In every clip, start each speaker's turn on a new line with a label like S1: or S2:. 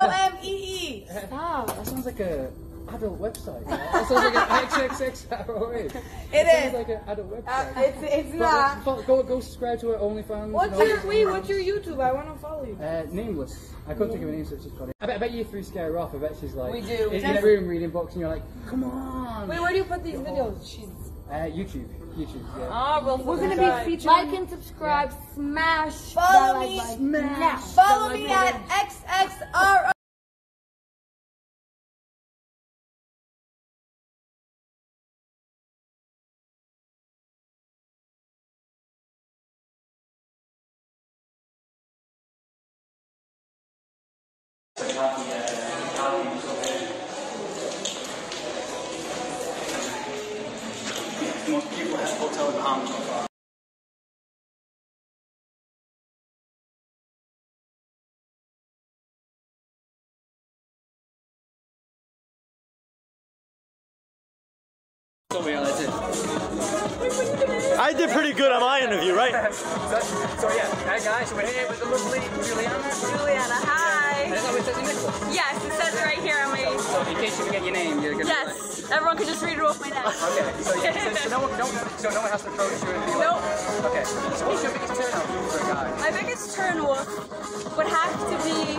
S1: O-M-E-E.
S2: Stop. That sounds like a adult website. That sounds like an XXX.
S1: It
S2: Sounds
S1: is.
S2: like an adult website.
S1: It's not.
S2: Go subscribe to our OnlyFans.
S1: What's your YouTube? I want to follow you.
S2: Nameless. I couldn't think of a name, so it's just got it. I bet you three scare her off. I bet she's like,
S1: We do.
S2: in a room reading books, and you're like, come on.
S1: Wait, where do you put these videos?
S2: YouTube. Yeah.
S1: Oh, well,
S3: We're gonna be featured. Like and subscribe. Smash.
S1: Follow me.
S2: Smash.
S1: Follow me at XXR.
S4: Most people have hotel in Bahamas.
S5: I did pretty good on my interview, right?
S4: So yeah, hi guys, we're here with the lovely Juliana.
S6: Juliana, hi.
S4: And is that what it says in Nicholas?
S6: Yes, it says it right here on my...
S4: So in case you forget your name, you're gonna...
S6: Yes, everyone can just read it off my neck.
S4: Okay, so no one has to approach you and be like...
S6: Nope.
S4: Okay, so what's your biggest turn off for a guy?
S6: My biggest turn off would have to be...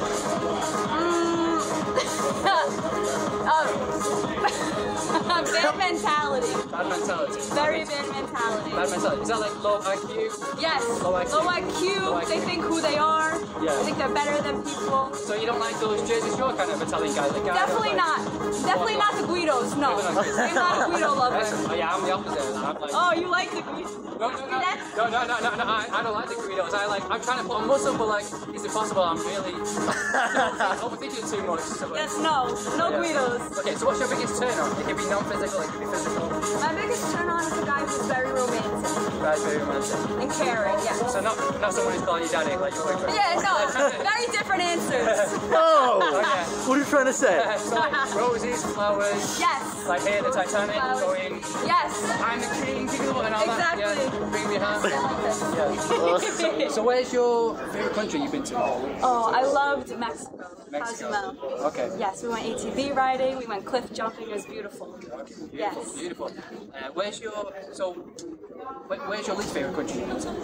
S6: bad mentality.
S4: Bad mentality.
S6: Very bad mentality.
S4: Bad mentality. Is that like low IQ?
S6: Yes.
S4: Low IQ.
S6: Low IQ. They think who they are.
S4: Yeah.
S6: They think they're better than people.
S4: So you don't like those Jersey Shore kind of Italian guys? Like
S6: Definitely not. Definitely not the Guidos. No. I'm not a Guido lover.
S4: Oh, yeah, I'm the opposite. I'm like...
S6: Oh, you like the Guidos?
S4: No, I don't like the Guidos. I'm trying to put a muscle, but like, is it possible? I'm really overthinking too much. So
S6: Yes, no Guidos.
S4: Okay, so what's your biggest turn on? It can be non-physical, it can be physical.
S6: My biggest turn on is a guy who's very romantic.
S4: That's very romantic.
S6: And caring, yes.
S4: So not someone who's calling you daddy like your boyfriend.
S6: Yeah, no, very different answers.
S5: Oh!
S4: yeah.
S5: What are you trying to say?
S4: So like roses, flowers.
S6: Yes.
S4: Like here, the Titanic,
S6: Flowers.
S4: going.
S6: Yes.
S4: I'm the king, people, and all
S6: Exactly.
S4: that. Yeah. Bring me hand.
S6: I like this.
S4: Yeah. So where's your favorite country you've been to?
S6: Oh, I loved Mexico.
S4: Mexico.
S6: Cozumel.
S4: Okay.
S6: Yes, we went ATV riding, we went cliff jumping, it was beautiful. Yes.
S4: Beautiful. Where's your least favorite country you've been to?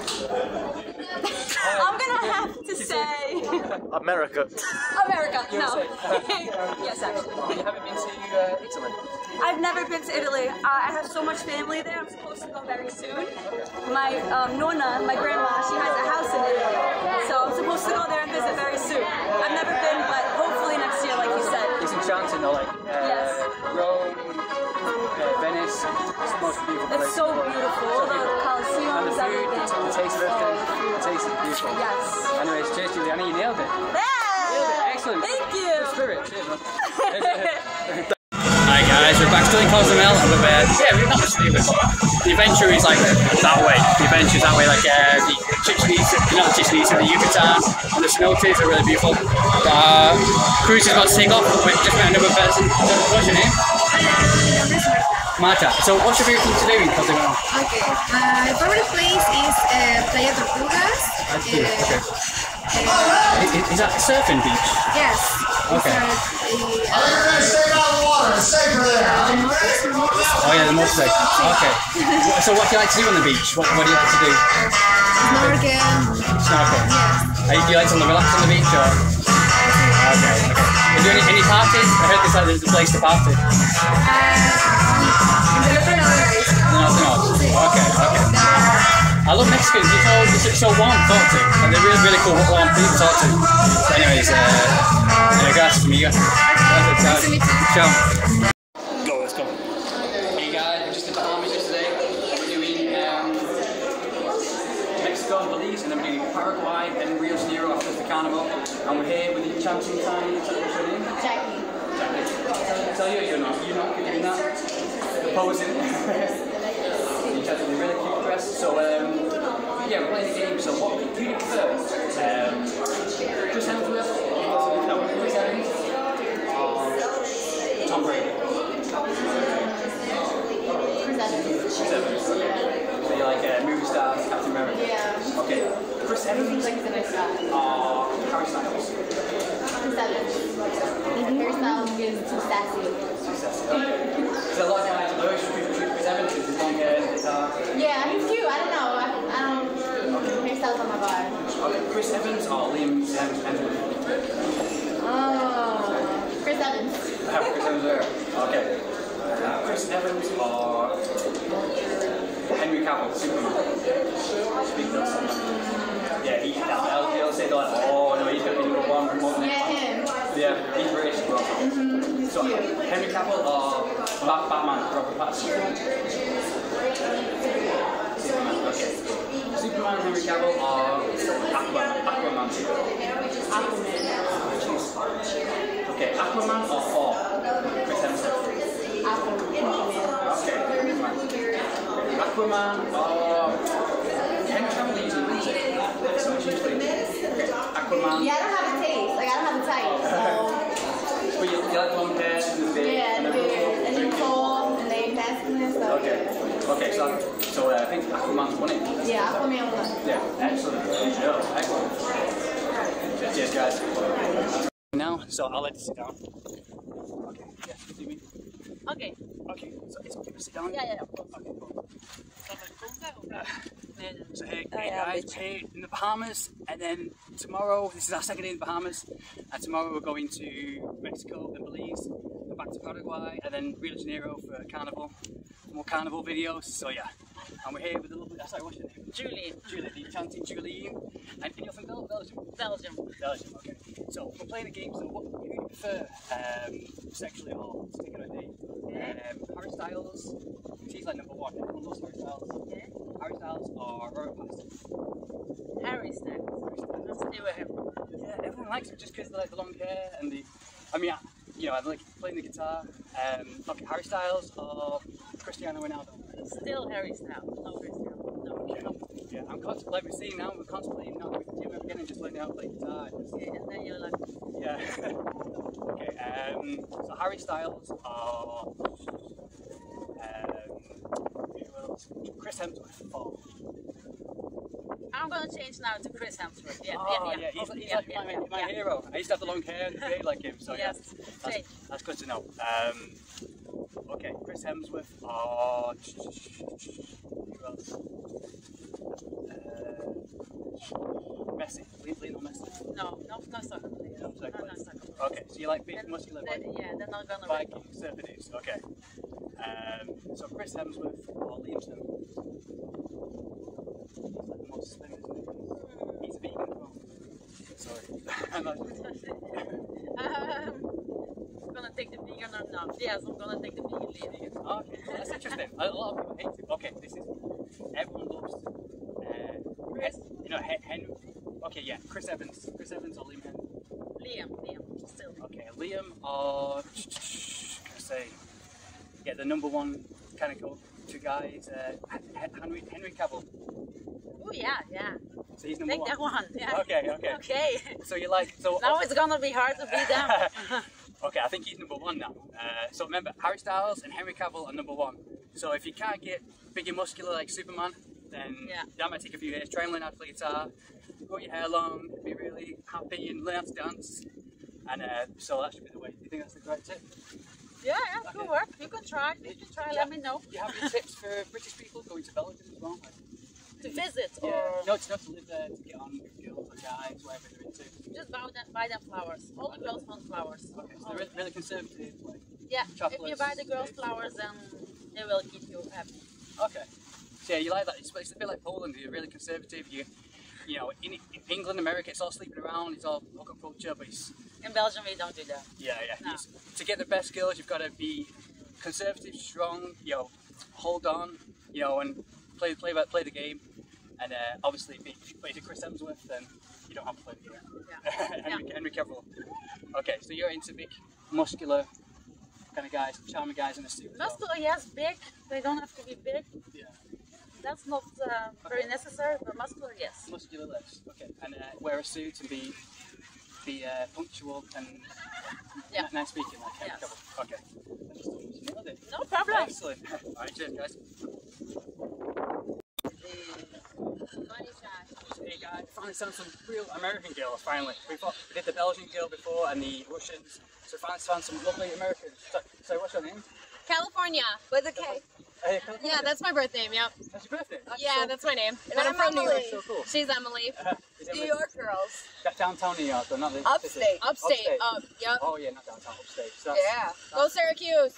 S6: I'm gonna have to say...
S5: America.
S6: America, no.
S4: USA.
S6: Yes, actually.
S4: You haven't been to Italy?
S6: I've never been to Italy. I have so much family there. I'm supposed to go very soon. My nonna, my grandma, she has a house in Italy. So I'm supposed to go there and visit very soon. I've never been, but hopefully next year, like you said.
S4: It's enchanting though, like
S6: Yes.
S4: Rome, Venice, it's the most beautiful place.
S6: It's so beautiful. All the
S4: And the
S6: Colosseums,
S4: food,
S6: everything.
S4: the taste of everything, the taste is beautiful.
S6: Yes.
S4: Anyways, cheers Juliana, you nailed it.
S6: Yeah!
S4: Excellent.
S6: Thank you!
S4: Good spirit, cheers man. Hi guys, we're back still in Cozumel and we're we're not actually, but the adventure is like that way. The adventure is that way, like the Chichen Itza, not the Chichen Itza, the Yucatan and the cenotes are really beautiful. Cruise is about to take off, we just met another person. What's your name? Marta. So what's your favorite thing to do in Cozumel?
S3: Okay, my favorite place is Playa Tortugas.
S4: Okay. Is that a surfing beach?
S3: Yes.
S4: Okay.
S7: Stay out of the water, stay for there.
S4: Oh yeah, the motorbike. Okay. So what do you like to do on the beach? What do you like to do?
S3: Snorkel.
S4: Snorkel.
S3: Yes.
S4: Do you like to relax on the beach or? Okay. Are you doing any parties? I heard there's a place to party. Okay. I love Mexicans. You're so warm to talk to. And they're really cool, warm people to talk to. So anyways, gracias, amiga.
S3: Nice to meet you.
S4: Ciao.
S5: Go, let's go.
S4: Hey guys, we're just in the Bahamas yesterday. We're doing Mexico and Belize, and then we're doing Paraguay and Rio de Janeiro after the carnival. And we're here with the champion time. What's your name?
S6: Jackie.
S4: Tell you you're not doing that. The posing. You tried to be really cute dress. So yeah, we're playing the game. So what do you prefer? Chris Hemsworth? No, Chris Evans? Tom Brady? Chris Evans. So you like movie stars, Captain America?
S6: Yeah.
S4: Okay. Chris Evans?
S6: He's like the nice guy.
S4: Harry Styles.
S8: Hairstyle is too sassy.
S4: There's a lot of guys Lewis Chris Evans with his long hair and guitar.
S8: Yeah, he's cute. I don't know. I don't. Hairstyles on my vibe.
S4: Okay, Chris Evans or Liam Hemsworth?
S8: Oh, Chris Evans.
S4: Chris Evans there. Okay. Chris Evans or Henry Cavill, Superman? Yeah, they'll say like, oh no, he's going to be number one.
S8: Yeah, him.
S4: Yeah, he's British as well.
S8: He's
S4: So,
S8: cute.
S4: Henry Cavill or Batman, Robert Pattinson? Superman, okay. Superman, Henry Cavill or Aquaman? Okay, Aquaman or Thor? Chris Hemsworth. Okay, Aquaman or Henry Cavill usually wins it. So it's usually Aquaman.
S8: Yeah, I don't have a taste. Like I don't have a type. So.
S4: But you like long hair and the beard.
S8: Yeah, the beard, and then tall, and they masculine and stuff.
S4: Okay. Okay, so I think Aquaman's won it.
S8: Yeah, Aquaman won.
S4: Yeah, excellent. Excellent. Cheers, guys. Now, so I'll let you sit down. Okay, yeah, see me?
S1: Okay.
S4: Okay, so it's okay to sit down?
S1: Yeah, of course.
S4: Okay, cool. So hey guys, we're here in the Bahamas, and then tomorrow, this is our second day in the Bahamas, and tomorrow we're going to Mexico and Belize, then back to Paraguay, and then Rio de Janeiro for Carnival, more Carnival videos, so yeah. And we're here with a little bit, sorry, what's your name?
S1: Julian.
S4: Julie, the enchanting Julie. And you're from Belgium?
S1: Belgium.
S4: Belgium, okay. So we're playing a game, so who do you prefer, sexually or sticking with me? Harry Styles, he's like number one, everyone loves Harry Styles.
S1: Okay.
S4: Harry Styles or Robert Pattinson?
S1: Harry Styles. Let's stay with him.
S4: Yeah, everyone likes him just because they like the long hair and the, I mean, you know, I like playing the guitar. Okay, Harry Styles or Cristiano Ronaldo?
S1: Still Harry Styles. No Cristiano. No.
S4: Okay. Yeah, I'm constantly, like we're seeing now, we're constantly not going to the gym ever again and just learning how to play guitar.
S1: Okay, and then you're like,
S4: Yeah. Okay, so Harry Styles or who else? Chris Hemsworth or
S1: I'm gonna change now to Chris Hemsworth. Yeah,
S4: he's like my hero. I used to have the long hair and beard like him, so
S1: Yes,
S4: yeah, that's good to know. Okay, Chris Hemsworth or who else? Messi, Lionel Messi.
S1: No soccer players. No soccer.
S4: Okay, so you like big muscular
S1: Yeah, they're not gonna
S4: Viking surfer dudes. Okay. So Chris Hemsworth or Liam Hemsworth. He's like the most slim, isn't he? He's a vegan as well. Sorry.
S1: I'm gonna take the vegan or not. Yes, I'm gonna take the vegan lady.
S4: Okay, that's interesting. A lot of people hate it. Okay, this is everyone loves. Henry. Okay, yeah, Chris Evans. Chris Evans or Liam Hemsworth?
S1: Liam, still.
S4: Okay, Liam or say, yeah, the number one kind of go-to guy is Henry Cavill.
S1: Oh yeah.
S4: So he's number
S1: Take
S4: one.
S1: that one. Yeah.
S4: Okay. So you like so
S1: Now it's gonna be hard to beat them.
S4: Okay, I think he's number one now. So remember, Harry Styles and Henry Cavill are number one. So if you can't get big and muscular like Superman, then that might take a few years. Try and learn how to play guitar, grow your hair long, be really happy and learn how to dance. And so that should be the way. Do you think that's the right tip?
S1: Yeah, good work. You can try. Let me know.
S4: Do you have any tips for British people going to Belgium as well?
S1: To visit or
S4: no, it's not to live there, to get on with girls or guys, whatever they're into.
S1: just buy them flowers. All the girls want flowers.
S4: Okay, so they're really conservative, like
S1: Yeah, if
S4: chocolates,
S1: you buy the girls flowers, then they will keep you happy.
S4: Okay. So yeah, you like that. It's a bit like Poland. You're really conservative. You know, in England, America, it's all sleeping around. It's all hookup culture, but it's
S1: In Belgium, we don't do that.
S4: yeah.
S1: No.
S4: To get the best girls, you've got to be conservative, strong. You know, hold on. You know, and play the game. And obviously, if you play to Chris Hemsworth, then you don't have to play the game.
S1: Yeah.
S4: Henry Cavill. Okay, so you're into big, muscular kind of guys, charming guys in a suit.
S1: Muscular, yes, big. They don't have to be big.
S4: Yeah.
S1: That's not very necessary, but muscular, yes.
S4: Muscular less. Okay. And wear a suit and be punctual and nice speaking like Henry Cavill. Okay. Thank you so much. Nailed it.
S1: No problem.
S4: Excellent. All right, cheers, guys.
S8: Money shot.
S4: Hey guys, finally found some real American girls, finally. We did the Belgian girl before and the Russians, so finally found some lovely Americans. So what's your name?
S9: California.
S6: With a K.
S9: Yeah, that's my birth name, yep.
S4: That's your birthday?
S9: Yeah, that's my name.
S6: And
S9: But I'm from New York.
S6: Emily.
S4: So cool.
S9: She's Emily.
S6: New York girls.
S4: Downtown New York, though, not the
S6: Upstate.
S4: city.
S9: Upstate. Yep.
S4: Oh yeah, not downtown, upstate. So
S6: Yeah.
S9: Go Syracuse.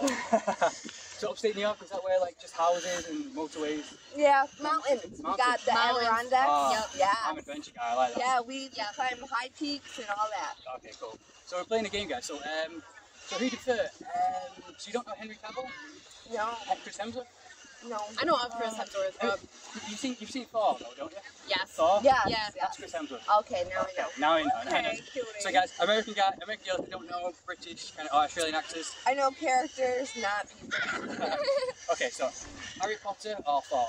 S4: so upstate New York, is that where like just houses and motorways?
S6: Yeah, mountains. We got the
S9: Mountains.
S6: Adirondacks.
S4: Oh,
S6: Yeah.
S4: I'm an adventure guy, I like that.
S6: Yeah, we climb high peaks and all that.
S4: Okay, cool. So we're playing a game, guys. So so who do you prefer? So you don't know Henry Cavill?
S6: No.
S4: Chris Hemsworth?
S6: No.
S9: I know of Chris Hemsworth. But
S4: You've seen Thor, though, don't you?
S9: yes.
S4: Thor?
S6: Yes.
S9: Yeah.
S4: That's Chris Hemsworth.
S6: Okay, now I know.
S4: Now I know.
S6: Okay, cutie.
S4: So guys, American girls who don't know British and Australian actors.
S6: I know characters, not people.
S4: Okay, so Harry Potter or Thor?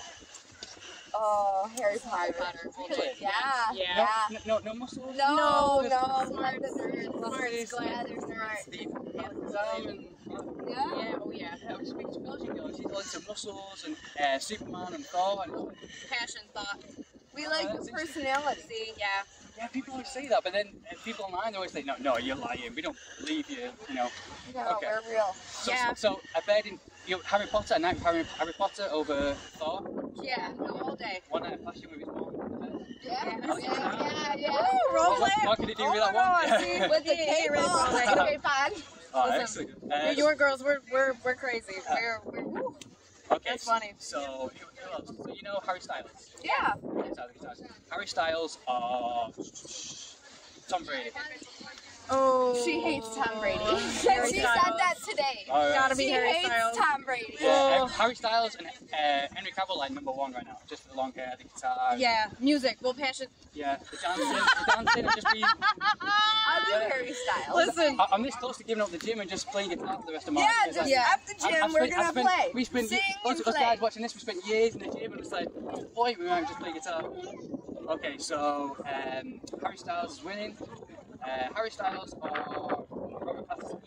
S6: Oh, Harry
S9: Harry
S6: Potter.
S9: Potter.
S6: Yeah.
S9: Yeah.
S4: No muscles?
S6: No,
S9: Smart,
S6: no.
S9: smart,
S6: Smart,
S9: glad.
S6: yeah, they're smart.
S4: Steve and
S6: Yeah.
S9: Yeah, oh yeah.
S4: we speak to Belgian girls. She's all into muscles and Superman and Thor and
S9: Passion, thought.
S6: We like the personality.
S9: Yeah.
S4: yeah, people always say that, but then people online always say, no, you're lying. We don't believe you. You know.
S6: No,
S4: Okay.
S6: we're real.
S9: Yeah.
S4: So I bet in Harry Potter, a night Harry Potter over Thor.
S9: Yeah, no, all day.
S4: One night passion with his mom.
S6: Yeah.
S4: Oh,
S6: Yeah.
S4: What can you do with that one?
S9: See,
S6: With the
S9: K
S6: K-pop.
S9: K-pop.
S4: Oh,
S9: Listen,
S4: excellent.
S9: New York girls, we're crazy. We're
S4: Okay,
S9: That's funny.
S4: So, who else? So you know Harry Styles?
S6: Yeah.
S4: Harry Styles or Tom Brady?
S9: Oh.
S6: She hates Tom Brady. She
S9: Harry
S6: said
S9: Styles.
S6: that today.
S4: All right.
S9: Gotta be
S6: She
S9: Harry
S6: hates
S9: Styles.
S6: Tom Brady.
S4: Yeah, Harry Styles and Henry Cavill like #1 right now. Just the long hair, the guitar.
S9: Yeah, music. Well, passion.
S4: Yeah, the dancing and just be.
S6: I'll do Harry Styles.
S9: Listen.
S4: I'm this close to giving up the gym and just playing guitar for the rest of my
S6: Yeah,
S4: life.
S6: just
S9: Yeah.
S6: at the gym, we're gonna play.
S4: We spent
S6: Sing
S4: us
S6: and
S4: guys
S6: play.
S4: watching this. We spent years in the gym, and it's like, what's the point? We might just play guitar. Okay, so Harry Styles is winning. Harry Styles or Robert Pattinson?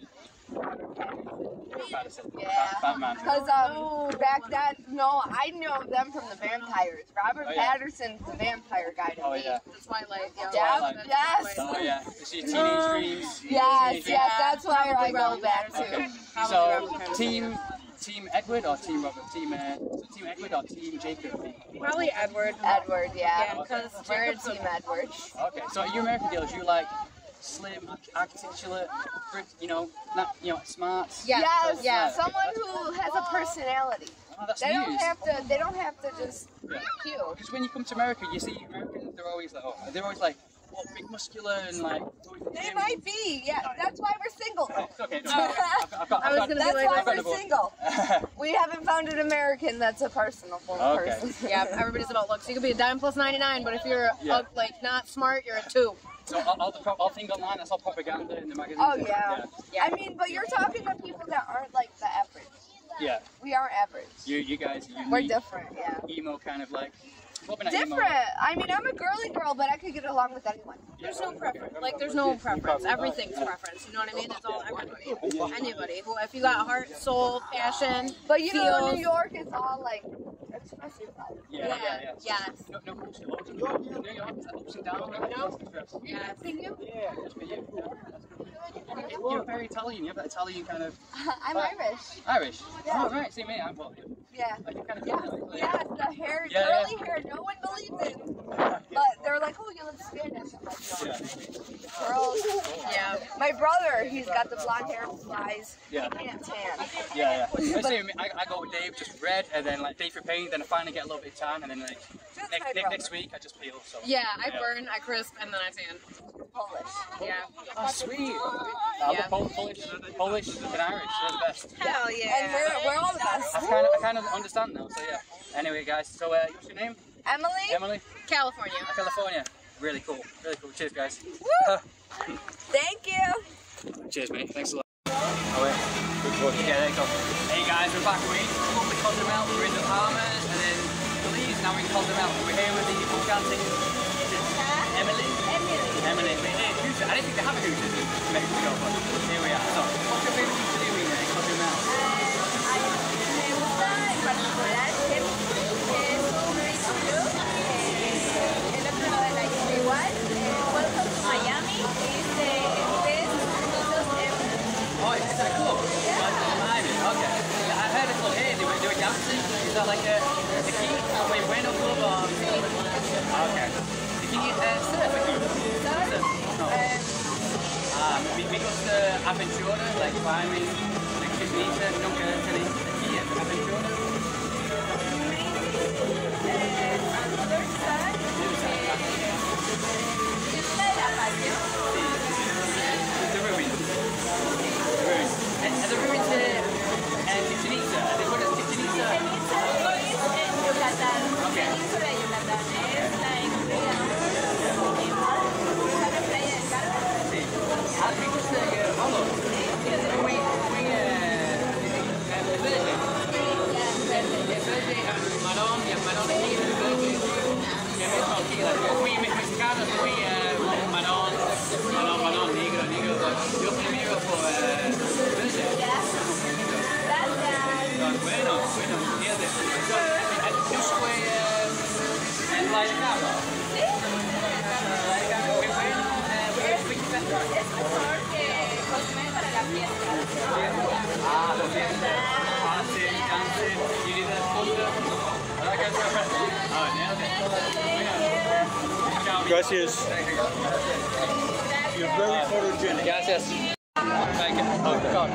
S4: Robert Pattinson.
S6: Yeah.
S4: Batman.
S6: Because back then, I know them from the vampires. Robert
S4: Oh, yeah.
S6: Patterson's the vampire guy to
S4: Oh
S6: me.
S4: yeah.
S9: The Twilight. Yeah.
S6: Yeah,
S4: Twilight.
S6: yes.
S4: Oh yeah. Is she teenage dreams?
S6: Yes,
S4: Teenage
S6: that's why I go
S9: Robert
S6: back to.
S4: Okay.
S9: Probably
S4: So
S9: Robert Pattinson.
S4: team Edward or team Robert? Team Edward or team Jacob?
S9: Probably Edward.
S6: Edward, yeah.
S9: Yeah, because
S6: We're
S9: Jacob's
S6: Team Edward.
S4: Okay. So you American girls, you like slim, articulate, not smart.
S9: Yeah.
S6: Yes,
S9: Yeah.
S6: someone who has a personality.
S4: Oh, that's
S6: They don't
S4: news.
S6: have to just be cute.
S4: Because when you come to America, you see Americans. They're always like, big muscular and like.
S6: They might be, yeah. That's why we're single.
S4: It's okay. No,
S9: I was gonna be
S6: That's
S9: like,
S6: why
S4: I've got
S6: we're
S4: the book.
S6: single. We haven't found an American that's a personable
S4: Okay.
S6: person.
S9: yeah, everybody's about looks. You could be a dime plus 99, but if you're
S4: Yeah.
S9: not smart, you're a 2.
S4: So all thing online, that's all propaganda in the magazines.
S6: Oh yeah.
S9: Yeah.
S6: I mean, but you're talking to people that aren't like the average.
S4: Yeah.
S6: We aren't average.
S4: You guys, are
S6: We're
S4: unique,
S6: different, yeah.
S4: emo kind of like. Well, not
S6: Different. I mean, I'm a girly girl, but I could get along with anyone.
S9: There's no preference. Like, there's no preference. Everything's preference. You know what I mean? That's all everybody. Anybody. Who, if you got heart, soul, passion,
S6: But you know,
S9: feels.
S6: New York is all like expressive.
S4: Yeah.
S9: Yes.
S4: No bullshit. Loads of New York, it's like ups and downs.
S9: Yes.
S4: Yeah, just for you. You're very Italian. You have that Italian kind of.
S6: I'm Irish.
S4: Irish.
S6: Yeah.
S4: Oh right. See me. I'm well.
S6: Yeah.
S4: I do kind of.
S6: Yeah, the hair,
S4: Yeah,
S6: curly hair, no one believes it. But they're like, oh, you look Spanish. I'm like, no. Girls.
S9: Yeah.
S6: My brother, he's got the blonde hair, blue eyes.
S4: Yeah.
S6: He can't tan.
S4: Yeah. I say I go with Dave, just red, and then like Dave for pain, then I finally get a little bit of tan, and then like next week I just peel. So.
S9: Yeah, I burn, I crisp, and then I tan.
S6: Polish.
S9: Yeah.
S4: Oh sweet.
S9: Yeah.
S4: Polish and Irish, they're the best.
S9: Hell yeah.
S6: And we're all the best.
S4: I kind of understand now. So yeah. Anyway, guys. So what's your name?
S6: Emily?
S4: Emily.
S9: California.
S4: California. Really cool. Really cool. Cheers, guys.
S6: Thank you.
S4: Cheers, mate. Thanks a lot. Oh wait. Yeah, there you go. Hey guys, we're back. We're in Cozumel. We're in the Bahamas, and then Belize. Now we're in Cozumel. We're here with the enchanting Emily. Emily. I don't think they have a Hooters in Mexico, but here we are. So, what's your favourite thing to do in Cozumel?
S6: Me gusta en particular el queso frito en la
S4: Is that like a key? Wait, bueno club or? Okay. Can you surf a key? No. Mi gusta aventura, like climbing, like Chichen Itza, nunca tenéis aquí aventura. The ruins. And the ruins Chichen Itza, are they good as Chichen Itza?
S6: Yucatán.
S4: Okay.
S6: Península de Yucatán. Es like,
S4: Sí. Me gusta Holo. Muy verde and marrón, y el marrón aquí es verde. Y el mismo aquí, muy mexicano, muy marrón, negro. Yo primero por verde. Bueno, entiende. ¿Tú fue en la cama?
S6: Sí.
S4: Muy bueno.
S6: Es mejor que consumir para la fiesta.
S4: La fiesta. Dancing. You need a photo?
S5: Gracias. You're very photogenic.
S4: Gracias. Thank you. Oh, God.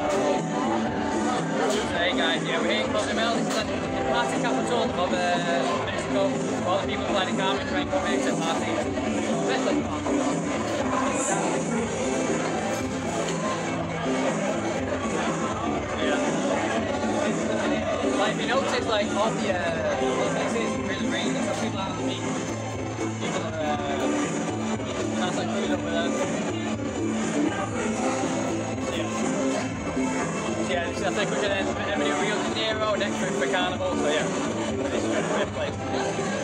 S4: Hey guys, yeah, we're here in Cozumel. This is the party capital of Mexico. All the people flying the car and trying to come here to party. Best place to party. Like, if you notice, like, all the places really rainy, so people out on the beach. People are, that's like food over there. Yeah, this is, I think we're going to Rio de Janeiro next week for Carnival, so yeah, this is a good place.